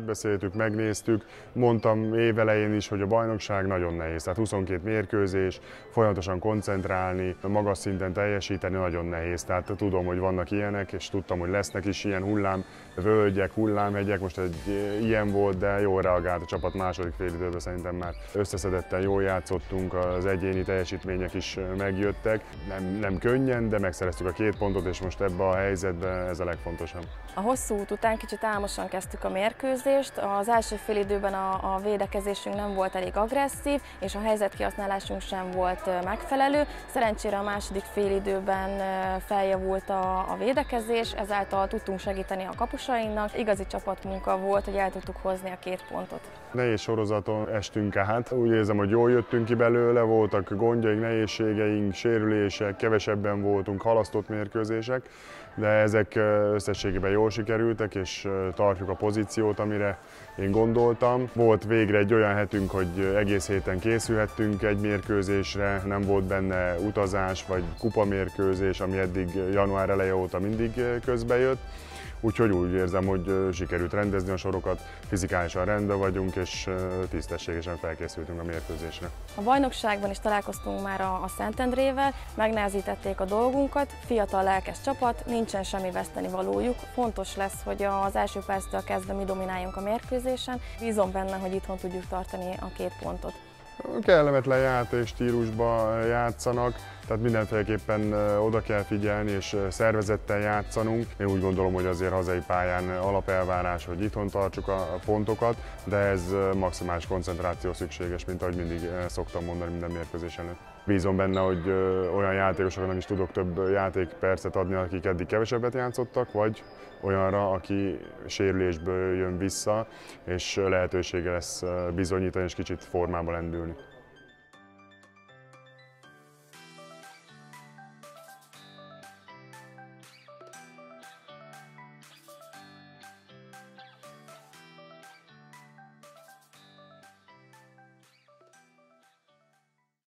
átbeszéltük, megnéztük, mondtam évelején is, hogy a bajnokság nagyon nehéz, tehát 22 mérkőzés, folyamatosan koncentrálni, magas szinten teljesíteni nagyon nehéz, tehát tudom, hogy vannak ilyenek, és tudtam, hogy lesznek is ilyen hullámvölgyek, hullámhegyek, most egy ilyen volt, de jól reagált a csapat második félidőben, szerintem már összeszedetten jól játszottunk, az egyéni teljesítmények is megjöttek, nem könnyen, de megszereztük a 2 pontot, és most ebben a helyzetben ez a legfontosabb. A hosszú út után kicsit álmosan kezdtük a mérkőzést, az első félidőben a védekezésünk nem volt elég agresszív, és a helyzetkihasználásunk sem volt megfelelő. Szerencsére a második félidőben feljavult a védekezés, ezáltal tudtunk segíteni a kapusainknak. Igazi csapatmunka volt, hogy el tudtuk hozni a 2 pontot. Nehéz sorozaton estünk át, úgy érzem, hogy jól jöttünk ki belőle, voltak gondjaink, nehézségeink, sérülések, kevesebben voltunk, halasztott mérkőzések, de ezek összességében jól sikerültek, és tartjuk a pozíciót, amire én gondoltam. Volt végre egy olyan hetünk, hogy egész héten készülhettünk egy mérkőzésre, nem volt benne utazás vagy kupamérkőzés, ami eddig január eleje óta mindig közbejött. Úgyhogy úgy érzem, hogy sikerült rendezni a sorokat, fizikálisan rendben vagyunk, és tisztességesen felkészültünk a mérkőzésre. A bajnokságban is találkoztunk már a Szentendrével, megnehezítették a dolgunkat, fiatal lelkes csapat, nincsen semmi vesztenivalójuk. Fontos lesz, hogy az első perctől kezdve mi domináljunk a mérkőzésen. Bízom benne, hogy itthon tudjuk tartani a 2 pontot. Kellemetlen játékstílusban játszanak, tehát mindenféleképpen oda kell figyelni és szervezetten játszanunk. Én úgy gondolom, hogy azért hazai pályán alapelvárás, hogy itthon tartsuk a pontokat, de ez maximális koncentráció szükséges, mint ahogy mindig szoktam mondani minden mérkőzés előtt. Bízom benne, hogy olyan játékosoknak is tudok több játékpercet adni, akik eddig kevesebbet játszottak, vagy olyanra, aki sérülésből jön vissza, és lehetősége lesz bizonyítani és kicsit formába lendülni.